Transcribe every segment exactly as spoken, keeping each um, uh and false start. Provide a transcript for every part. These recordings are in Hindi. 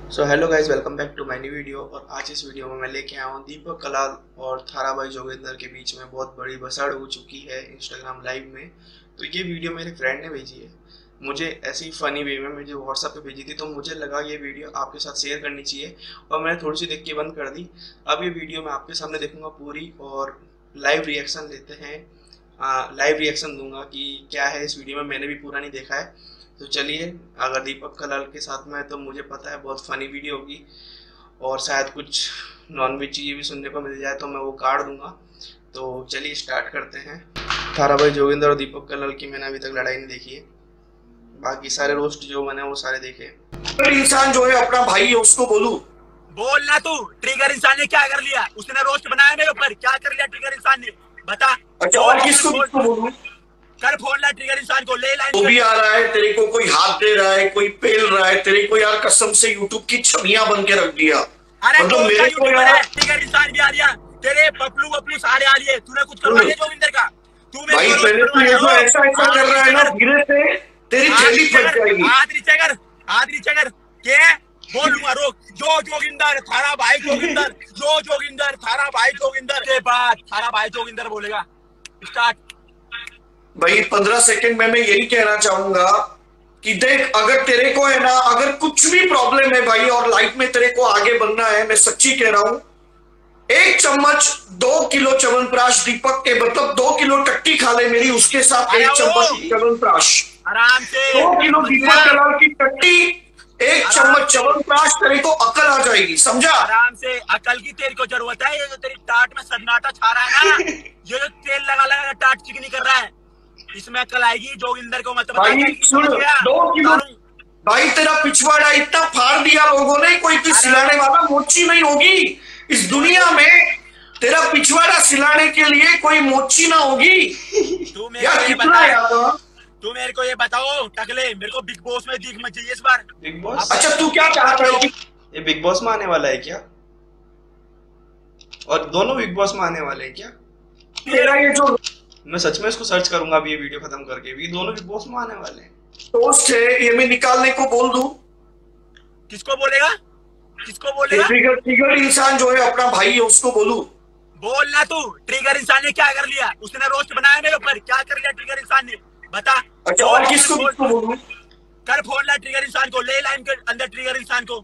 So hello guys, welcome back to my new video. और आज इस वीडियो में मैं लेके आया हूँ दीपक कलाल और थाराबाई जोगिंदर के बीच में बहुत बड़ी भसड़ हो चुकी है इंस्टाग्राम लाइव में। तो ये वीडियो मेरे फ्रेंड ने भेजी है, मुझे ऐसी फनी वे में मुझे व्हाट्सएप पे भेजी थी, तो मुझे लगा ये वीडियो आपके साथ शेयर करनी चाहिए और मैंने थोड़ी सी देख के बंद कर दी। अब ये वीडियो मैं आपके सामने देखूंगा पूरी और लाइव रिएक्शन लेते हैं, लाइव रिएक्शन दूंगा कि क्या है इस वीडियो में। मैंने भी पूरा नहीं देखा है, तो चलिए। अगर दीपक कलाल के साथ में है तो मुझे पता है बहुत फनी वीडियो होगी और शायद कुछ नॉन वेज चीज़ें भी सुनने को मिल जाए तो मैं वो काट दूंगा। तो चलिए स्टार्ट करते हैं। थाराबाई जोगिंदर और दीपक कलाल की मैंने अभी तक लड़ाई नहीं देखी है, बाकी सारे रोस्ट जो बने वो सारे देखे। इंसान जो है अपना भाई है उसको बोलू बोल ना तू। ट्रिगर इंसान ने क्या कर लिया? उसने रोस्ट बनाया मेरे ऊपर, क्या कर लिया ट्रिगर इंसान ने? बता। अच्छा, और किसको किसको बोलूं? कर फोन ला ट्रिगर इंसान को, ले लाइन। तू भी आ रहा है, तेरे को कोई हाथ दे रहा है, कोई पेल रहा है, तेरे को यार कसम से यूट्यूब की छवियां बन के रख दिया। अरे मतलब मेरे को यार ट्रिगर इंसान भी आ रहा, तेरे पपलू पपलू सारे आ लिए। तूने कुछ करवा लिया जोगिंदर का? तू मेरे भाई पहले तो ये जो ऐसा ऐसा कर रहा है ना, धीरे से तेरी थैली फट जाएगी। हाथ नीचे कर, हाथ नीचे कर के बोलूंगा। रोक। जो जोगिंदर थारा भाई जोगिंदर, जो जोगिंदर थारा भाई जोगिंदर के बाद थारा भाई जोगिंदर बोलेगा। स्टार्ट। भाई पंद्रह सेकंड में मैं यही कहना चाहूंगा कि देख, अगर तेरे को है ना, अगर कुछ भी प्रॉब्लम है भाई और लाइफ में तेरे को आगे बढ़ना है, मैं सच्ची कह रहा हूं, एक चम्मच दो किलो च्यवनप्राश दीपक के, मतलब दो किलो टट्टी खा ले मेरी, उसके साथ एक चम्मच च्यवनप्राश। आराम से दो किलो दीपक कलाल की टट्टी, एक चम्मच च्यवनप्राश, तेरे को अकल आ जाएगी, समझा? आराम से। अकल की तेरे को जरूरत है। ये जो तेरी टाट में सन्नाटा छा रहा है ना, ये जो तेल लगा लगा टाट चिकनी कर रहा है, इसमें अकल आएगी। जोगिंदर को मत भाई सुन, दो किलो भाई तेरा पिछवाड़ा इतना फाड़ दिया लोगों ने, कोई भी सिलाने वाला मोची नहीं होगी इस दुनिया में। तेरा पिछवाड़ा सिलाने के लिए कोई मोची ना होगी। तू यार कितना यार, तू मेरे को ये बताओ टकले, मेरे को बिग बॉस में दिख मत चाहिए इस बार। Big boss? अच्छा तू क्या चाहता है? ये बिग बॉस में आने वाला है क्या? और दोनों बिग बॉस में आने वाले हैं क्या? तेरा ये जो मैं सच में इसको सर्च करूंगा अभी ये वीडियो खत्म करके भी, दोनों बिग बॉस में आने वाले हैं। दोस्त है ये, मैं निकालने को बोल दूं? किसको बोलेगा? किसको बोलेगा? ट्रिगर ट्रिगर इंसान जो है अपना भाई है उसको बोलू? बोल ना तू। ट्रिगर इंसान ने क्या कर लिया? उसने रोस्ट बनाया मेरे ऊपर, क्या कर लिया ट्रिगर इंसान ने? बता। अच्छा, और किसको किसको बोलूं? कर फोन ला ट्रिगर इंसान को, ले लाइन के अंदर ट्रिगर इंसान को,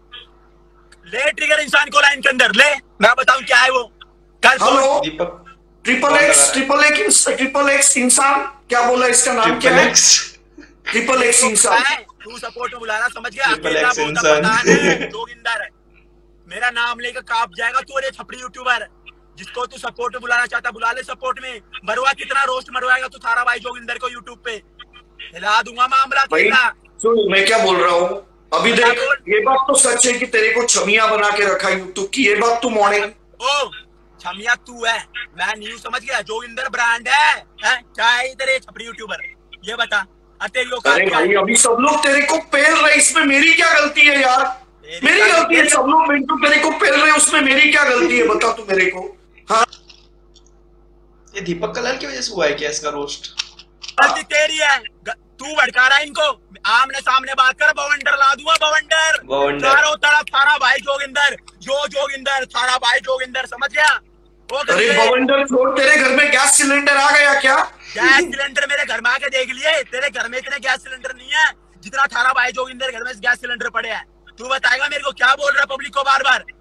ले ट्रिगर इंसान को लाइन के अंदर ले। मैं बताऊं क्या है वो। कर hello Deepak triple X triple X triple X इंसान, क्या बोला इसका नाम क्या है? ट्रिपल एक्स इंसान। तू सपोर्ट में बुला रहा, समझ गया? ट्रिपल एक्स इंसान जोगिंदर मेरा नाम लेकर कांप जाएगा तू। अरे छपड़ी यूट्यूबर जिसको तू सपोर्ट में बुलाना चाहता, बुला ले सपोर्ट में। मरवा कितना रोस्ट मरवाएगा तू थारा भाई जोगिंदर को यूट्यूब पे? हिला दूंगा मामला। भाई सुन, मैं क्या बोल रहा हूँ अभी देख, ये बात तो सच है कि तेरे को छमिया बना के रखा यूट्यूब की, ये बात तू मॉर्निंग। ओ छमिया तू है, मैं न्यूज समझ गया। जोगिंदर ब्रांड है, है? क्या है तेरे छपड़ी यूट्यूबर? ये बता। अरे भाई अभी सब लोग तेरे को पेल रहे, इसमें मेरी क्या गलती है यार? मेरी गलती है, सब लोग मिंटू तेरे को पेल रहे, उसमें मेरी क्या गलती है बता तू मेरे को। हाँ, ये दीपक कलाल की वजह से हुआ है क्या इसका रोस्ट? गलती तेरी है, तू भड़का रहा है इनको। आमने सामने बात कर, बवंडर ला दूंगा। बवंडर चारों तरफ थारा भाई जोगिंदर, जो जोगिंदर थारा भाई जोगिंदर, समझ गया? अरे बवंडर छोड़, तेरे घर में गैस सिलेंडर आ गया क्या? गैस सिलेंडर मेरे घर में आके देख लिए। तेरे घर में इतने गैस सिलेंडर नहीं है जितना थारा भाई जोगिंदर घर में गैस सिलेंडर पड़े हैं। तू बताएगा मेरे को क्या बोल रहा पब्लिक को बार बार?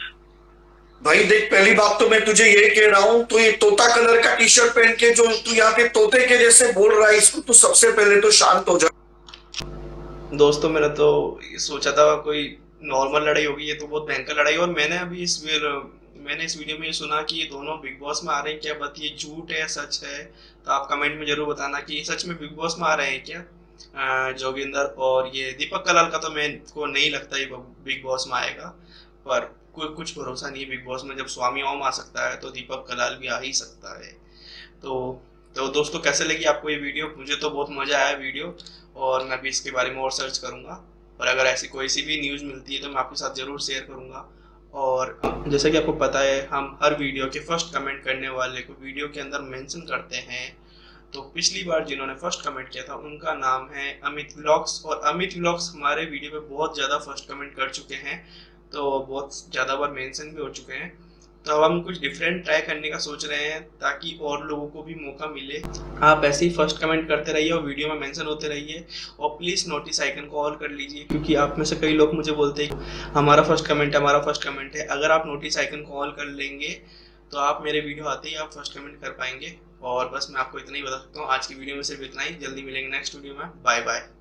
भाई देख, पहली बात तो मैं तुझे ये कह रहा हूँ, तू ये तोता कलर का टी शर्ट पहन के जो तू यहाँ पे तोते के जैसे बोल रहा है, इसको तू सबसे पहले तो शांत हो जा। दोस्तों मैंने तो सोचा था कोई नॉर्मल लड़ाई होगी, ये तो बहुत भयंकर लड़ाई। और मैंने अभी इस मैंने इस वीडियो में ये सुना कि ये दोनों बिग बॉस में आ रहे हैं। क्या बात, ये झूठ है सच है? तो आप कमेंट में जरूर बताना कि ये सच में बिग बॉस में आ रहे हैं क्या जोगिंदर और ये दीपक कलाल का। तो मेरे को नहीं लगता ये बिग बॉस में आएगा, पर कोई कुछ भरोसा नहीं है बिग बॉस में। जब स्वामी ओम आ सकता है तो दीपक कलाल भी आ ही सकता है। तो तो दोस्तों कैसे लगी आपको ये वीडियो? मुझे तो बहुत मजा आया वीडियो, और मैं भी इसके बारे में और सर्च करूंगा। और अगर ऐसी कोई सी भी न्यूज़ मिलती है तो मैं आपके साथ ज़रूर शेयर करूंगा। और जैसा कि आपको पता है, हम हर वीडियो के फर्स्ट कमेंट करने वाले को वीडियो के अंदर मेंशन करते हैं। तो पिछली बार जिन्होंने फर्स्ट कमेंट किया था उनका नाम है अमित व्लॉग्स, और अमित व्लॉग्स हमारे वीडियो पे बहुत ज़्यादा फर्स्ट कमेंट कर चुके हैं, तो बहुत ज़्यादा बार मेंशन भी हो चुके हैं। तो अब हम कुछ डिफरेंट ट्राई करने का सोच रहे हैं ताकि और लोगों को भी मौका मिले। आप ऐसे ही फर्स्ट कमेंट करते रहिए और वीडियो में मेंशन होते रहिए, और प्लीज़ नोटिस आइकन को ऑल कर लीजिए, क्योंकि आप में से कई लोग मुझे बोलते हैं हमारा फर्स्ट कमेंट है, हमारा फर्स्ट कमेंट है। अगर आप नोटिस आइकन को ऑल कर लेंगे तो आप मेरे वीडियो आते ही आप फर्स्ट कमेंट कर पाएंगे। और बस मैं आपको इतना ही बता सकता हूँ। आज की वीडियो में सिर्फ इतना ही। जल्दी मिलेंगे नेक्स्ट वीडियो में। Bye bye.